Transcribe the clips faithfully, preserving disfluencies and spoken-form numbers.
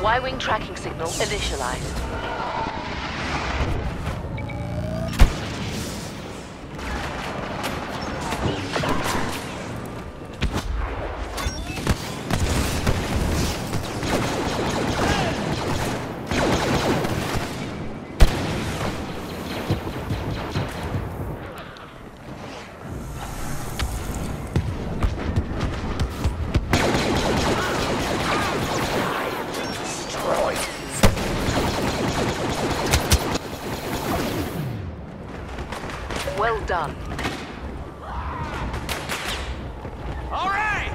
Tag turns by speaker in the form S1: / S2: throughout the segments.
S1: Y-wing tracking signal initialized. Well done.
S2: All right!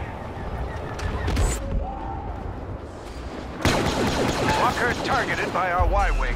S2: Walker targeted by our Y-wing.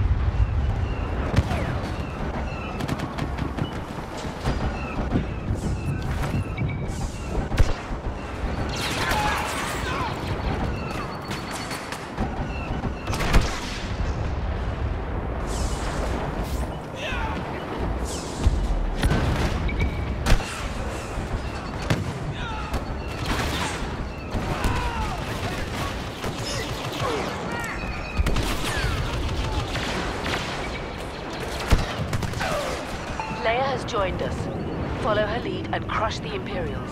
S1: Leia has joined us. Follow her lead and crush the Imperials.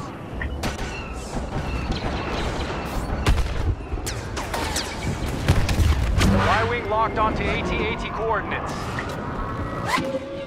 S2: Y-wing locked onto AT-AT coordinates.